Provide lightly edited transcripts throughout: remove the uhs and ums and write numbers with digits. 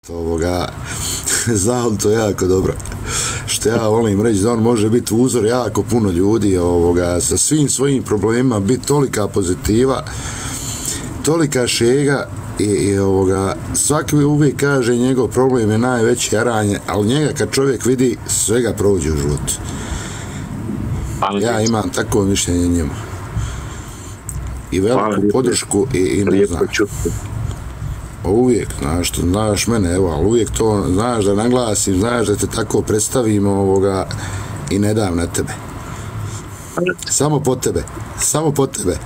ovoga, zna on to jako dobro. Što ja volim reći da on može biti uzor jako puno ljudi ovoga, sa svim svojim problemima, biti tolika pozitiva, tolika šega i ovoga, svaki uvijek kaže njegov problem je najveći jaranje, ali njega kad čovjek vidi svega prođe u životu. Ja imam takvo mišljenje njemu. I veliku podršku i ne znam. Uvijek, znaš mene, evo, ali uvijek to, znaš da naglasim, znaš da te tako predstavimo ovoga i ne dam na tebe. Samo po tebe, samo po tebe.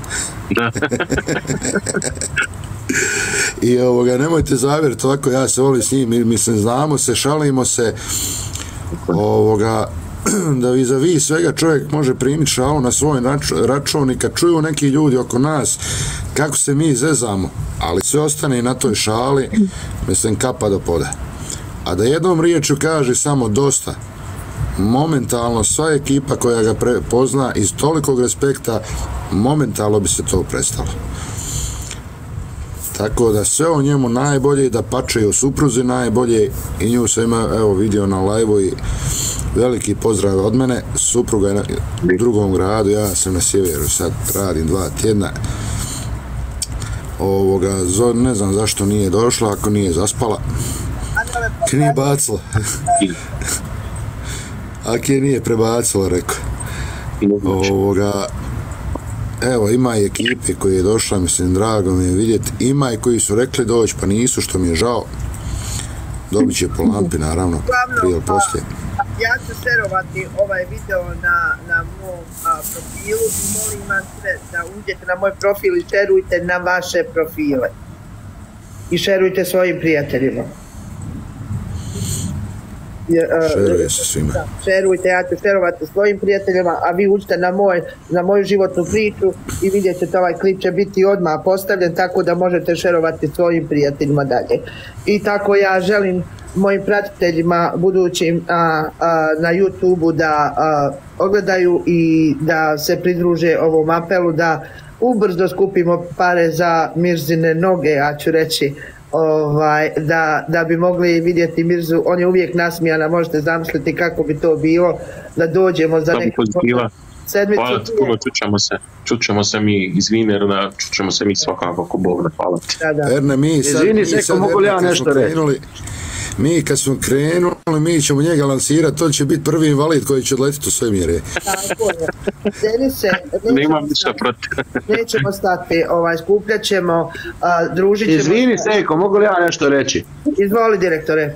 I ovoga, nemojte zavjeriti ovako, ja se volim s njim, mislim, znamo se, šalimo se, ovoga, da vis-a-vis svega čovjek može primiti šalu na svoj račun i kad čuju neki ljudi oko nas kako se mi zezamo, ali sve ostane na toj šali, mislim, kapa do poda. A da jednom riječu kaže samo dosta, momentalno sva ekipa koja ga pozna iz tolikog respekta, momentalno bi se to prestalo. Tako da sve o njemu najbolje, da pače i o supruzi najbolje, i nju sam ima, evo, vidio na live-u i veliki pozdrav od mene. Supruga je u drugom gradu, ja sam na sjeveru, sad radim 2 tjedna. Ovoga, ne znam zašto nije došla, ako nije zaspala. Ako nije bacila. Ako je nije prebacila, rekao. Ovoga, evo, ima i ekipe koji je došla, mislim, drago mi je vidjeti. Ima i koji su rekli doći, pa nisu, što mi je žao. Dobit će po lampi, naravno, prije ili poslije. Ja ću šerovati ovaj video na mom profilu i molim vas sve da uđete na moj profil i šerujte na vaše profile. I šerujte svojim prijateljima. Šeruje se svima. Šerujte, ja ću šerovati svojim prijateljima, a vi uđite na moju životnu priču i vidjet ćete, ovaj klip će biti odmah postavljen, tako da možete šerovati svojim prijateljima dalje. I tako ja želim mojim pratiteljima budućim na YouTube-u da ogledaju i da se pridruže ovom apelu, da ubrzo skupimo pare za Mirzine noge, ja ću reći, da bi mogli vidjeti Mirzu. On je uvijek nasmijana, možete zamisliti kako bi to bilo da dođemo za neku sedmicu. Hvala ti puno, čućemo se mi iz Vinerna, čućemo se mi svakako, ako Bog da, hvala ti. Erne, mi sad, mogu li ja nešto reći? Mi kad smo krenuli, mi ćemo njega lansirati, to će biti prvi invalid koji će odletiti u sve mjere. Tako je. Denise, nemam ništa protiv. Nećemo stati, skupljat ćemo, družit ćemo. Izvini, Sejko, mogu li ja nešto reći? Izvoli, direktore.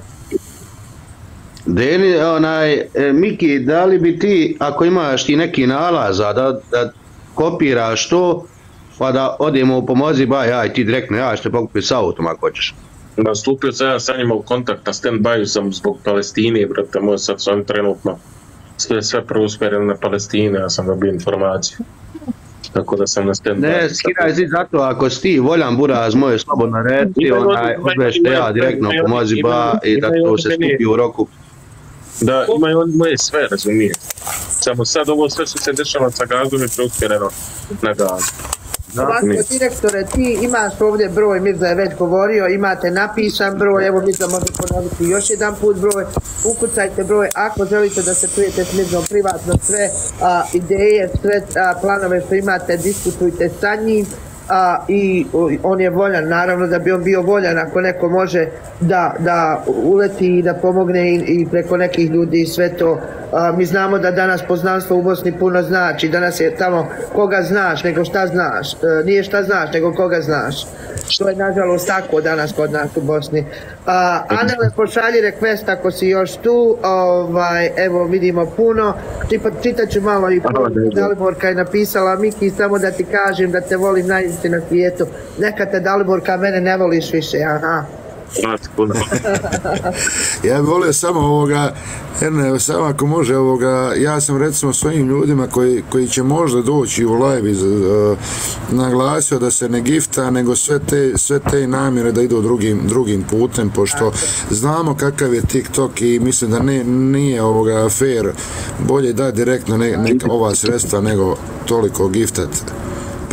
Miki, da li bi ti, ako imaš ti neki nalaza, da kopiraš to, pa da odemo u Pomozi Baj, aj ti direktno, ja ćete pokupiti s autom ako hoćeš. Stupio sam ja sa njima u kontakt, na stand-by sam zbog Palestine, brate moj, sad su oni trenutno sve preusmjerili na Palestine, ja sam dobio informaciju. Tako da sam na stand-by. Ne, skiraj si zato, ako si ti voljan buraz moje slobodno reci, odvešte ja direktno u Pomozi Baj i da to se stupi u roku. Da, imaju oni moje sve, razumije. Samo sad ovo sve što se dešava sa Gazom je preusmjereno na Gazu. Ovako, direktore, ti imaš ovdje broj, Mirza je već govorio, imate napisan broj, evo Mirza može ponoviti još jedan put broj, ukucajte broj ako želite da se čujete s Mirzom privatno, sve ideje, sve planove što imate, diskutujte sa njim. I on je voljan, naravno da bi on bio voljan ako neko može da uleti i da pomogne i preko nekih ljudi i sve to. Mi znamo da danas poznanstvo u Bosni puno znači, danas je tamo koga znaš nego šta znaš, nije šta znaš nego koga znaš. To je nažalost tako danas kod nas u Bosni. Anele, pošalji request ako si još tu, evo vidimo puno, čitat ću malo i Daliborka je napisala, Miki, samo da ti kažem da te volim najviše na svijetu, neka te Daliborka, mene ne voliš više, aha. Ja bih volio samo ovoga, samo ako može ovoga, ja sam recimo svojim ljudima koji će možda doći u live naglasio da se ne gifta, nego sve te namjere da idu drugim putem, pošto znamo kakav je TikTok i mislim da nije ovoga fair, bolje da direktno neka ova sredstva nego toliko giftat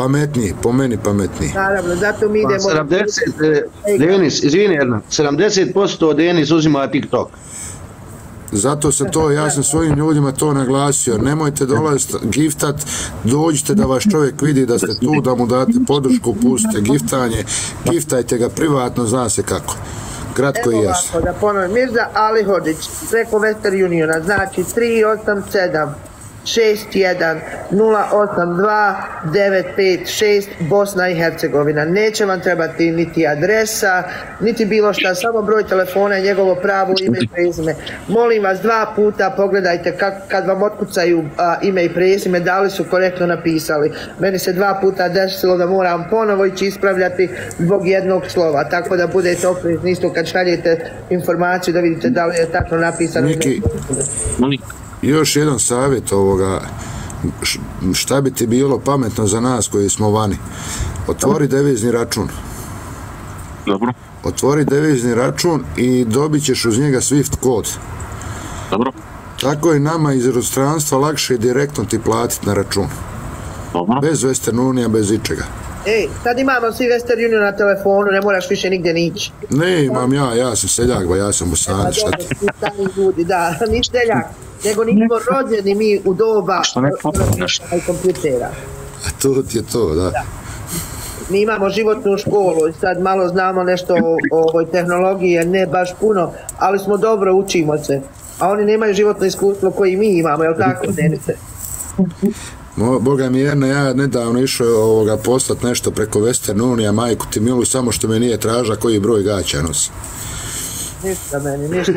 Pametniji, po meni pametniji. Naravno, zato mi idemo... 70, Denis, izvini jedna, 70% Denis uzima TikTok. Zato se to, ja sam svojim ljudima to naglasio, nemojte dolaziti giftat, dođite da vaš čovjek vidi da ste tu, da mu date podršku, pustite giftanje, giftajte ga privatno, zna se kako. Kratko i jasno. Evo ovako, da ponovim, Mirza Alihodžić, preko Western Uniona, znači 387 61 082 956 Bosna i Hercegovina. Neće vam trebati niti adresa, niti bilo šta, samo broj telefona i njegovo pravo ime i prezime. Molim vas 2 puta pogledajte kad vam otkucaju ime i prezime, da li su korektno napisali. Meni se 2 puta desilo da moram ponovo ići ispravljati zbog jednog slova, tako da budete oprezni isto kad šaljete informaciju da vidite da li je tačno napisano. Niki, još jedan savjet ovoga, šta bi ti bilo pametno za nas koji smo vani? Otvori devizni račun. Dobro. Otvori devizni račun i dobit ćeš uz njega SWIFT kod. Dobro. Tako je nama iz inostranstva lakše direktno ti platiti na račun. Dobro. Bez Western Unija, bez ičega. Ej, sad imamo svi Western Union na telefonu, ne moraš više nigdje nići. Ne, imam ja sam seljak, ba ja sam Bosanac, šta ti? Ljudi, da, ni seljak, nego nismo rođeni mi u doba kompjutera. A to ti je to, da. Mi imamo životnu školu i sad malo znamo nešto o ovoj tehnologiji, ne baš puno, ali smo dobro, učimo se. A oni nemaju životno iskustvo koji mi imamo, jel tako, Denice? Boga mi jedna, ja nedavno išao poslat nešto preko Western Unija, majku ti milu, samo što me nije traža koji broj gaća nosi. Ništa meni, ništa.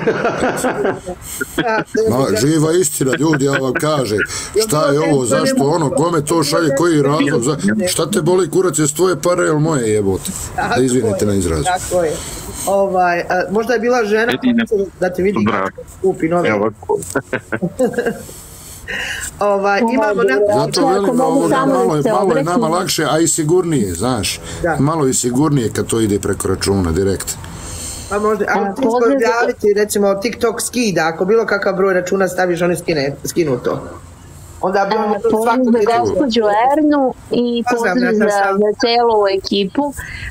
Živa istina, ljudi, ja vam kažem, šta je ovo, zašto ono, kome to šalje, koji razlog, šta te boli kurac, je tvoje pare ili moje jebote? Da izvinite na izrazu. Tako je. Možda je bila žena da ti vidi kupi nove. Imamo zato velim malo je nama lakše, a i sigurnije, znaš, malo i sigurnije kad to ide preko računa direkt. Pa možda, ali ti objaviti recimo TikTok skida, ako bilo kakav broj računa staviš, oni skinu to. Onda bi ono pozdrav za gospođu Ernu i pozdrav za celu ekipu.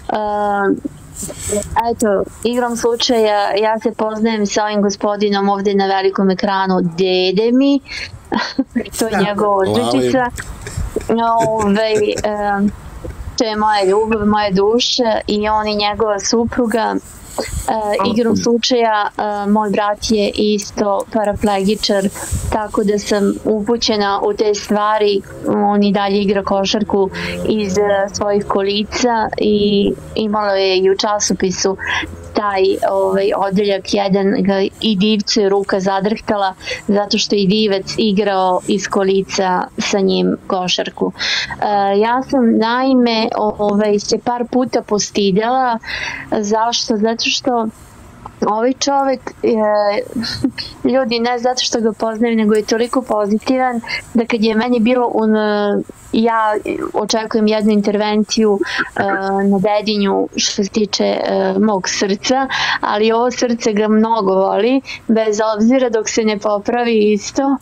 Eto, igrom slučaja ja se poznajem sa ovim gospodinom ovdje na velikom ekranu, dede mi, to je njegova odličica. To je moja ljubav, moja duša i on i njegova supruga. Igrom slučaja moj brat je isto paraplegičar, tako da sam upućena u te stvari. On i dalje igra košarku iz svojih kolica i imalo je i u časopisu taj odeljak jedan i divcu je ruka zadrhtala zato što je divac igrao iz kolica sa njim košarku. Ja sam naime se par puta postidjela. Zašto? Zato što ovaj čovjek, ljudi, ne zato što ga poznaju, nego je toliko pozitivan da kad je meni bilo, ja očekujem jednu intervenciju na Dedinju što se tiče mog srca, ali ovo srce ga mnogo voli, bez obzira dok se ne popravi isto.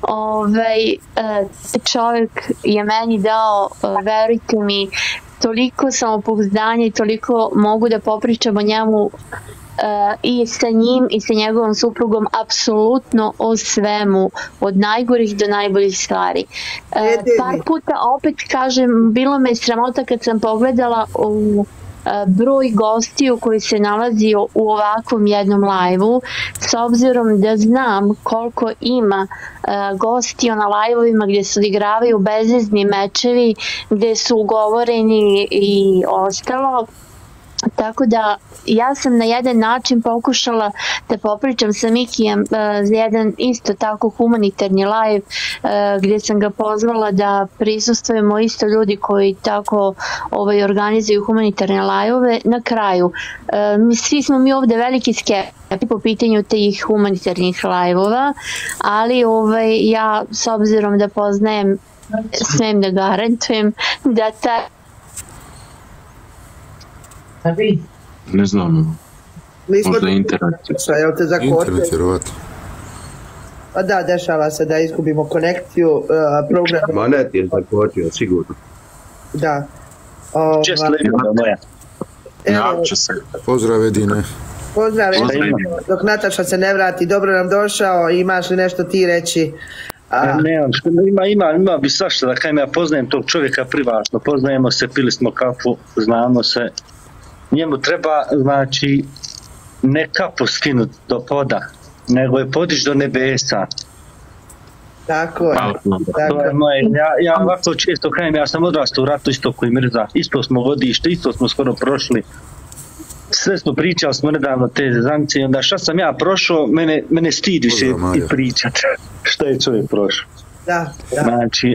Čovjek je meni dao, verujte mi, toliko samopouzdanje i toliko mogu da popričam o njemu i sa njim i sa njegovom suprugom apsolutno o svemu, od najgorih do najboljih stvari. Par puta, opet kažem, bilo me sramota kad sam pogledala u broj gostiju koji se nalazio u ovakvom jednom live-u, s obzirom da znam koliko ima gostiju na live-ovima gdje se odigravaju bezvezni mečevi, gdje su ugovoreni i ostalo. Tako da ja sam na jedan način pokušala da popričam sa Mikijem za jedan isto tako humanitarni live gdje sam ga pozvala da prisustvujemo isto ljudi koji tako organizuju humanitarne live-ove. Na kraju, svi smo mi ovdje veliki skepti po pitanju tih humanitarnih live-ova, ali ja s obzirom da poznajem, smijem da garantujem da ta ne znam, možda internet. Internet, vjerovatno. Pa da, dešava se da izgubimo konekciju, program. Ma net je zakočio, sigurno. Da. Čest Ljuda moja. Evo, Pozdrav Edine. pozdrav, dok Nataša se ne vrati, dobro nam došao, imaš li nešto ti reći? Ima bi svašta da kajem, ja poznajem tog čovjeka privatno, poznajemo se, pili smo kafu, znamo se. Njemu treba, znači, ne kapu skinuti do poda, nego je podići do nebesa. Tako je. To je moje, ja ovako često kajem, ja sam odrastao u ratu isto koji Mirza, isto smo godište, isto smo skoro prošli. Sve smo pričali, smo nedavno te zezancije, onda šta sam ja prošao, mene stid više i pričat što je čovjek prošao. Da. Znači,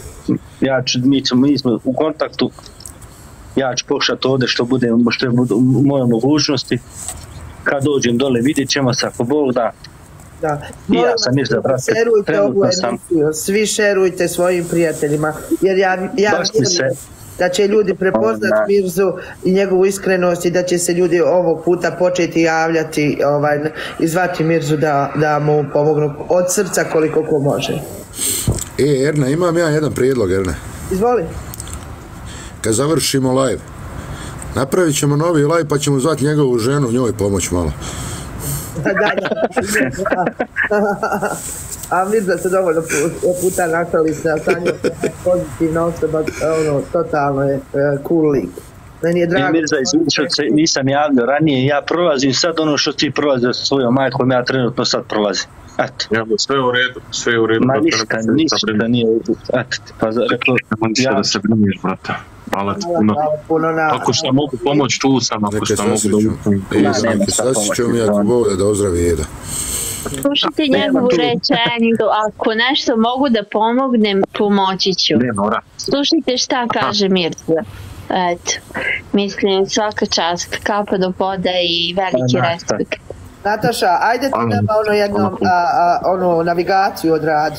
mi smo u kontaktu, ja ću pokušati ovdje što bude u mojoj mogućnosti, kad dođem dole vidjet ćemo se ako Bog da. I ja sam Mirza, brate, trenutno sam. Svi šerujte svojim prijateljima, jer ja vjerujem da će ljudi prepoznati Mirzu i njegovu iskrenost i da će se ljudi ovog puta početi javljati i zvati Mirzu da mu pomognu od srca koliko ko može. Erna, imam ja jedan prijedlog, Erna. Izvoli. Kad završimo live, napravit ćemo novi live pa ćemo zvati njegovu ženu, njoj pomoć malo. A Mirza se dovoljno puta našali se, a Sanjo je pozitivna osoba, totalno je cool lik. Meni je drago. Mirza, izvini što se nisam javljao ranije, ja prolazim sad ono što ti prolazio sa svojom majkom, ja trenutno sad prolazim. Eto. Ja, sve u redu. Ma ništa nije u redu. Eto, pa rekao, da se briniš, brate. Hvala ti puno. Ako što mogu pomoći, tu sam, ako što mogu da sasjeću mi ako Bog da ozdravi Jeda. Slušajte njegovu rečenicu, ako nešto mogu da pomognem, pomoći ću. Slušajte šta kaže Mirza. Eto, mislim svaka čast, kapa do poda i veliki respekt. Nataša, ajde ti nama jednom navigaciju odradi.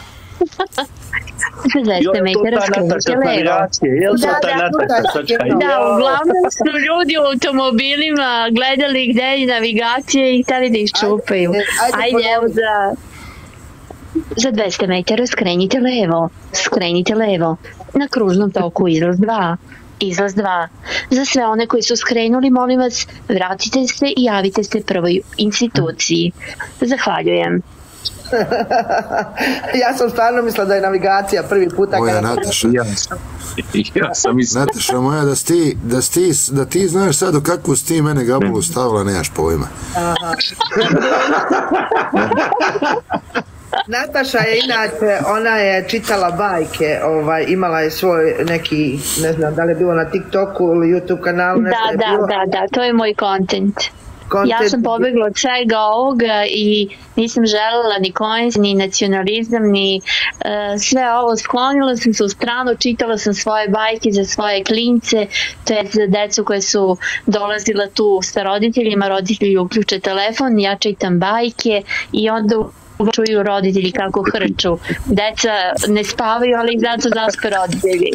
Da, uglavnom su ljudi u automobilima gledali gde je navigacija i htjeli da iščupaju. Ajde, evo za 200 metara skrenite levo, na kružnom toku izlaz 2. Za sve one koji su skrenuli, molim vas, vratite se i javite se prvoj instituciji. Zahvaljujem. Ja sam stvarno mislila da je navigacija prvi puta. Moja Nataša. Ja sam mislila. Nataša moja, da ti znaš sad u kakvu si ti mene gabulu stavila, nemaš pojma. Nataša je inače, ona je čitala bajke, imala je svoj neki, ne znam da li je bilo na TikToku ili YouTube kanalu. Da, to je moj kontent. Ja sam pobegla od svega ovoga i nisam željela ni konjs, ni nacionalizam, ni sve ovo. Sklonila sam se u stranu, čitala sam svoje bajke za svoje klince, to je za decu koje su dolazila tu sa roditeljima, roditelji uključe telefon, ja čitam bajke i onda čuju roditelji kako hrču. Deca ne spavaju, ali zato zaspe roditelji.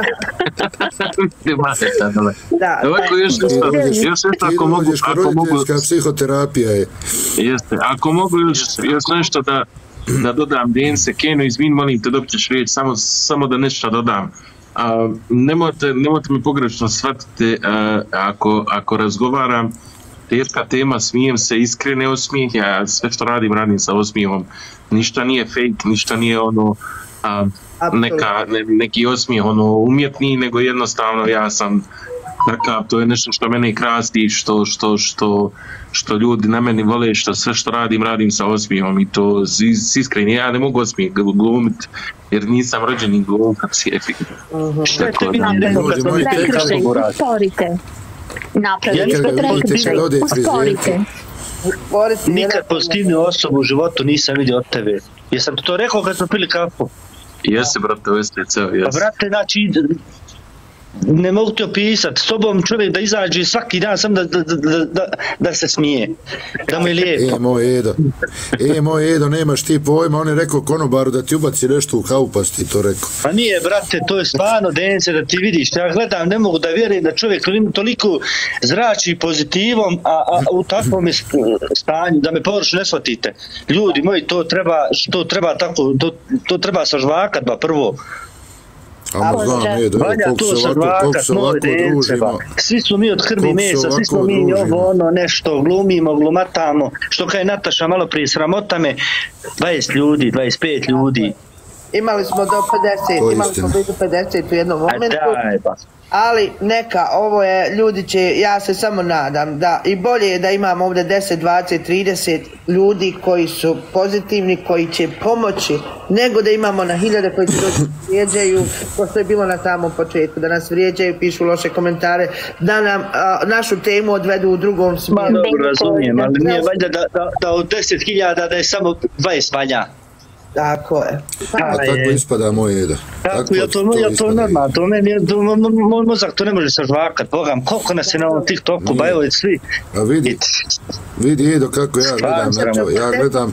Ovako još nešto ako mogu psihoterapija je. Jeste, ako mogu još nešto da dodam, Dense, Keno, izvin, molim te, dok ćeš reći, samo da nešto dodam. Nemojte mi pogrešno shvatiti ako razgovaram, teška tema, smijem se, iskrene osmijeh, ja sve što radim sa osmijehom, ništa nije fake, ništa nije neki osmijeh umjetni, nego jednostavno ja sam takav, to je nešto što mene krasti, što ljudi na meni vole, što sve što radim sa osmijehom i to iskreni, ja ne mogu osmijeh glumiti jer nisam rođeni glumac. Napravili ste prekršaj. Nikad pozitivnu osobu u životu nisam vidio od tebe. Jesam ti to rekao kad smo pili kafu? Jesi, brate, jesi. Pa brate, znači, ne mogu ti opisati, s tobom čovjek da izađe svaki dan sam da se smije, da mu je lijepo. Moj Edo, nemaš ti pojma, on je rekao konobaru da ti ubaci nešto u kavu, pa si ti to rekao. Pa nije, brate, to je stvarno, Dence, da ti vidiš, ja gledam, ne mogu da vjerujem da čovjek toliko zrači pozitivom, a u takvom stanju, da me površno ne shvatite. Ljudi moji, to treba tako, to treba sažvakat, ba prvo. A znam, Edo, koliko se ovako družimo. Svi smo mi od krvi mesa, svi smo mi ovo ono nešto glumimo, glumatamo. Što kaj Nataša malo prije, sramota me 20 ljudi, 25 ljudi. Imali smo do 50, imali smo blizu 50 u jednom momentu. Ali neka, ovo je, ljudi će, ja se samo nadam da i bolje je da imamo ovdje 10, 20, 30 ljudi koji su pozitivni, koji će pomoći, nego da imamo na hiljade koji će doći vrijeđaju, ko što je bilo na samom početku, da nas vrijeđaju, pišu loše komentare, da nam našu temu odvedu u drugom smjeru. Ma dobro, razumijem, ali nije valjda da od 10.000 da je samo 20 valja. Tako je. A tako ispada moj Edo. Tako je, to normalno, to meni, moj mozak to ne može se žvakat, bogam, koliko nas je na ovom TikToku, bajovi svi. A vidi Edo kako ja gledam na to, ja gledam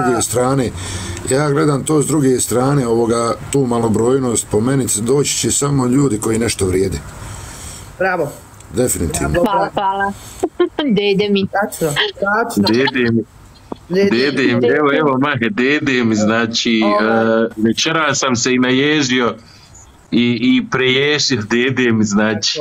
to s druge strane, tu malobrojnost, po meni doći će samo ljudi koji nešto vrijede. Bravo. Definitivno. Hvala. Dede mi. Tačno. Dede mi. Evo Mahe, dede mi, znači, večera sam se i naježio i preježio dede mi, znači,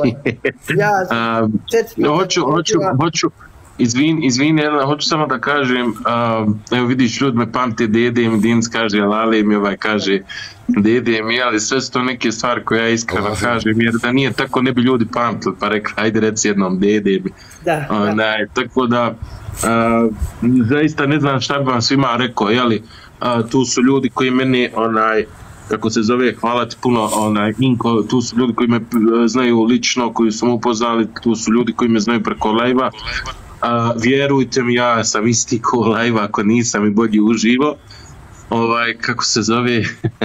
izvini, Elena, hoću samo da kažem, evo vidiš, ljudi me pamte dede mi, Dinac kaže, Lale mi kaže, dede mi, ali sve su to neke stvari koje ja iskreno kažem, jer da nije tako ne bi ljudi pamtili, pa rekli, ajde reci jednom dede mi. Tako da, zaista ne znam šta bi vam svima rekao, jeli, tu su ljudi koji meni, kako se zove, hvala ti puno, Inko, tu su ljudi koji me znaju lično, koji su me upoznali, tu su ljudi koji me znaju preko live-a, vjerujte mi, ja sam isti ko live-a, ako nisam i bolje uživo, kako se zove,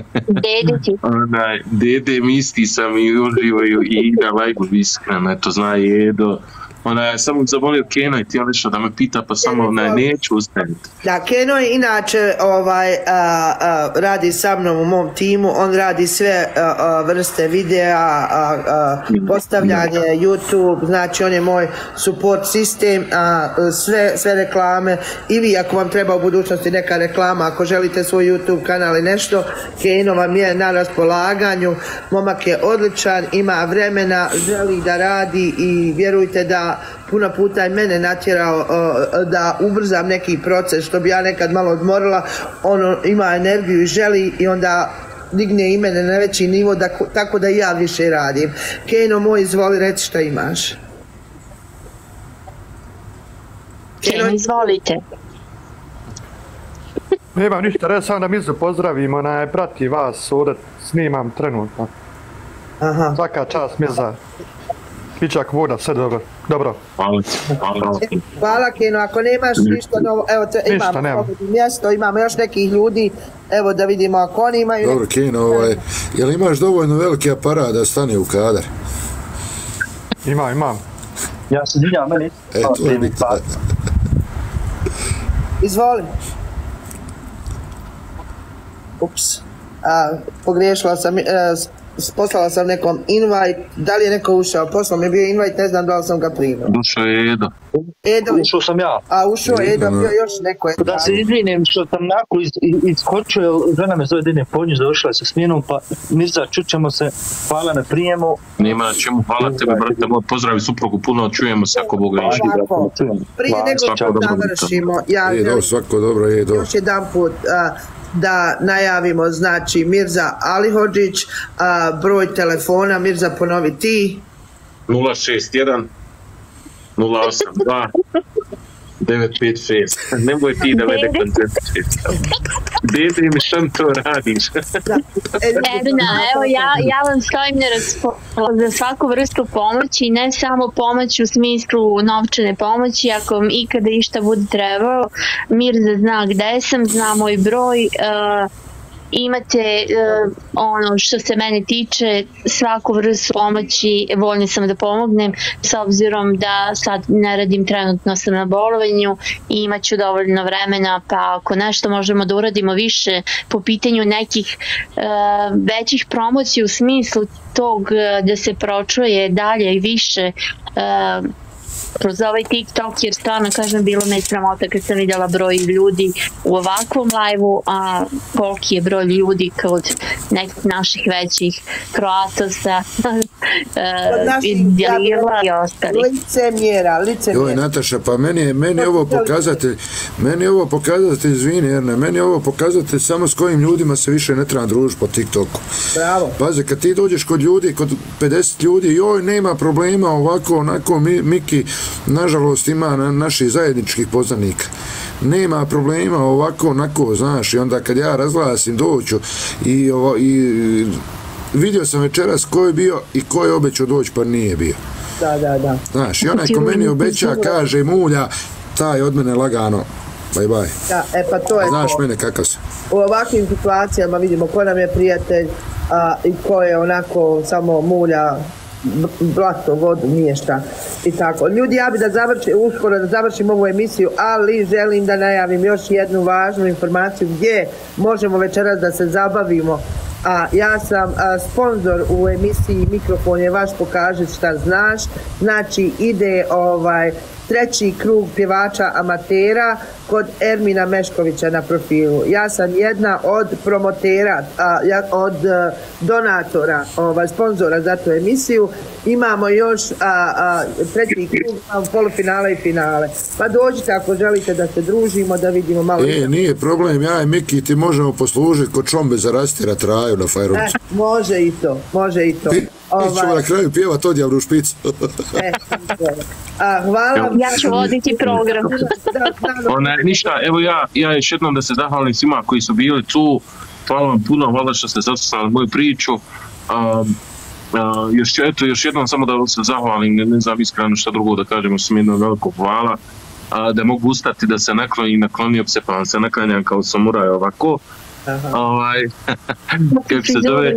dede mi isti sam i uživaju i na live-u iskreno, to zna Edo. Samo zamolio Keno i ti on nešto da me pita, pa samo neću ustaviti. Da, Keno je inače radi sa mnom u mom timu, on radi sve vrste videa, postavljanje, YouTube, znači on je moj support sistem, sve reklame, i vi ako vam treba u budućnosti neka reklama, ako želite svoj YouTube kanal i nešto, Keno vam je na raspolaganju, momak je odličan, ima vremena, želi da radi i vjerujte da puno puta je mene natjerao da ubrzam neki proces, što bi ja nekad malo odmorila, on ima energiju i želi i onda digne i mene na veći nivo, tako da i ja više radim. Keno moj, izvoli, reci šta imaš. Keno, izvolite. Nemam ništa, reći samo da mi se pozdravimo, prati vas, ovdje snimam trenutno. Svaka čast Mirza. Pičak voda, sve dobro. Hvala Keno, ako nemaš ništa novo, evo imamo mjesto, imamo još nekih ljudi, evo da vidimo ako oni imaju... Dobro Keno, jel imaš dovoljno veliki aparat da stane u kadar? Imam. Ja se izvinjam, meni. To je bitno. Izvolim. Ups. Pogriješila sam... Poslala sam nekom invite, da li je neko ušao, poslao mi je bio invite, ne znam da li sam ga primio. Ušao je Edo. Ušao sam ja. Ušao je Edo, bio još neko je. Da se izvinim što sam nakon iskočio, žena me zove Dine Ponjić, došla je sa smjenom, pa Mirza, čućemo se, hvala na prijemu. Nema na čemu, hvala tebe, brate, pozdravi suprugu, puno čujemo se ako Boga iši. Prije nego što završimo, ja želim još jedan put da najavimo, znači Mirza Alihodžić, broj telefona, Mirza ponovi ti. 061 082 956. Nemoj ti da mene koncentriš. Dede mi što to radiš? Edina, evo ja vam stojim na raspolaganju za svaku vrstu pomoći, ne samo pomoć u smislu novčane pomoći, ako ikada išta bude trebalo, Mirza zna gde sam, zna moj broj, imate ono što se mene tiče, svaku vrstu pomoći voljna sam da pomognem, s obzirom da sad ne radim, trenutno sam na bolovanju i imat ću dovoljno vremena, pa ako nešto možemo da uradimo više po pitanju nekih većih promocija u smislu tog da se pročuje dalje i više kroz ovaj TikTok, jer stvarno kažem bilo me sramota kad sam vidjela broj ljudi u ovakvom live-u, a koliki je broj ljudi kod nekih naših većih Kroatosa, Djelila i ostali. Licemjera. Joj, Nataša, pa meni je ovo pokazatelj, izvini, Erne, meni je ovo pokazatelj samo s kojim ljudima se više ne treba družiti po TikToku. Bravo. Pazi, kad ti dođeš kod ljudi, kod 50 ljudi, joj, nema problema, ovako, onako, Miki, nažalost, ima naših zajedničkih poznanika. Nema problema, ovako, onako, znaš, i onda kad ja razglasim doću i vidio sam večeras ko je bio i ko je obećao doći pa nije bio. Da. Znaš, i onaj ko meni obeća, kaže, mulja, taj od mene lagano, bye. Da, pa to je znaš to. Mene kakav sam. U ovakvim situacijama vidimo ko nam je prijatelj i ko je onako samo mulja, blato, vodu, nije šta. I tako. Ljudi, ja bi uskoro da završim ovu emisiju, ali želim da najavim još jednu važnu informaciju gdje možemo večeras da se zabavimo. Ja sam sponzor u emisiji Mikrofon je vaš, pokaži šta znaš. Znači ide treći krug pjevača amatera kod Ermina Meškovića na profilu. Ja sam jedna od promotera, od donatora, sponzora za tu emisiju. Imamo još treći krug, polufinale i finale. Pa dođite ako želite da se družimo, da vidimo malo. Nije problem, ja i Miki ti možemo poslužiti kod čombe za rastirat raju na Fajrovcu. Može i to. Mi ćemo na kraju pjevat odjavnu špicu. Hvala. Ja ću voditi program. Ništa, evo ja još jednom da se zahvalim svima koji su bili tu. Hvala vam puno, hvala što ste saslušali moju priču. Još jednom samo da se zahvalim, ne znam iskreno šta drugo da kažem, što mi jedno veliko hvala. Da mogu ustati, da se naklonio se, pa vam se naklanjam kao samuraj ovako. Kako se zove,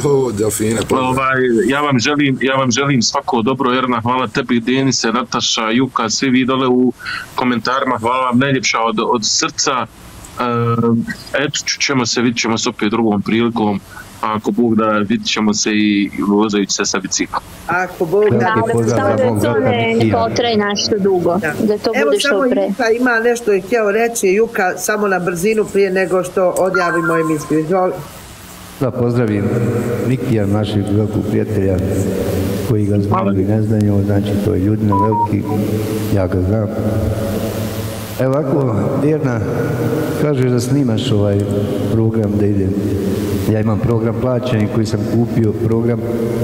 ja vam želim svako dobro, Erna, hvala tebi, Denise, Nataša, Juka, svi vi dole u komentarima, hvala vam najljepša od srca. Eto, vidit ćemo se opet drugom prilikom, ako Bog da, vidit ćemo se i vozajući se sa biciklom. Ako Bog da. To ne potraje nešto dugo, da to bude što pre. Evo samo Juka ima nešto je htjeo reći, Juka, samo na brzinu prije nego što odjavimo emisiju. Izvoli. Da, pozdravim Mikija, našeg velikog prijatelja, koji ga znam i ne znaju, znači to je Ljudina veliki, ja ga znam. Evo ovako, Erna, kažeš da snimaš ovaj program da ide. Ja imam program plaćeni koji sam kupio, program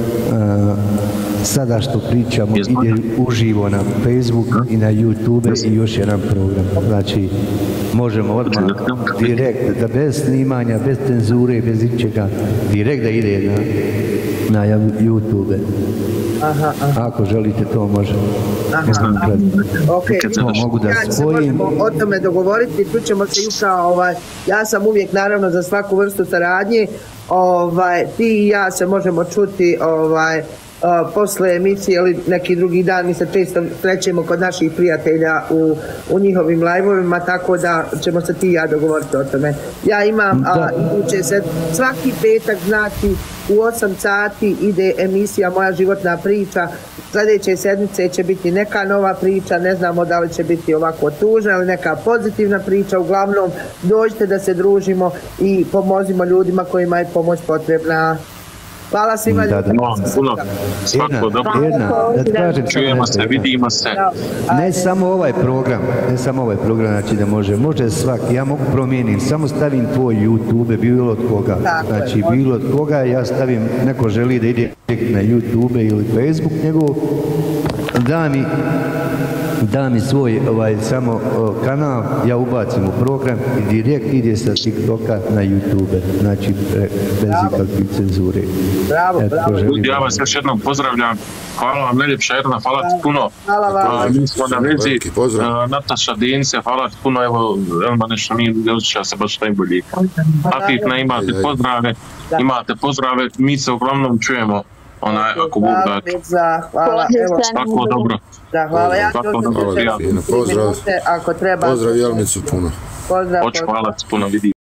sada što pričamo ide uživo na Facebook i na YouTube i još jedan program. Znači, možemo odmah direkt, da bez snimanja, bez cenzure, bez ičega, direkt da ide na YouTube. Ako želite to može. Mogu da spojim. O tome dogovoriti, tu ćemo se Juka, ja sam uvijek naravno za svaku vrstu saradnje, ti i ja se možemo čuti posle emisije ili neki drugi dan, mi se često srećemo kod naših prijatelja u njihovim live-ovima, tako da ćemo se ti i ja dogovoriti o tome. Ja imam, svaki petak, znači u 8 sati ide emisija Moja životna priča. Sljedeće sedmice će biti neka nova priča, ne znamo da li će biti ovako tužna ili neka pozitivna priča, uglavnom dođite da se družimo i pomozimo ljudima kojima je pomoć potrebna. Hvala svima ljudima. Svako dobro. Čujemo se, vidimo se. Ne samo ovaj program, znači da može svaki, ja mogu promijenim, samo stavim tvoj YouTube, bilo od koga. Znači bilo od koga, ja stavim, neko želi da ide na YouTube ili Facebook, nego da mi svoj samo kanal, ja ubacim u program i direkt ide sa TikToka na YouTube, znači bez ikakve cenzure. Bravo. Ja vas još jednom pozdravljam, hvala vam najljepša Erna, hvala ti puno. Hvala vam. Mi smo na vezi, Nataša, Denice, hvala ti puno, evo Elma nešto ne osjeća se baš najbolji. Afifna, imate pozdrave, mi se uglavnom čujemo. Ako Bog da. Hvala. Svako dobro. Da, hvala. Ja ću pozdrav Jelnicu puno. Hvala ti puno, vidi.